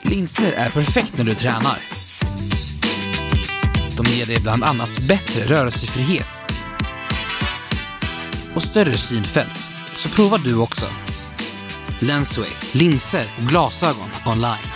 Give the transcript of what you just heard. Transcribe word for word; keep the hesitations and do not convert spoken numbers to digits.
Linser är perfekt när du tränar. De ger dig bland annat bättre rörelsefrihet och större synfält. Så prova du också. Lensway, linser och glasögon online.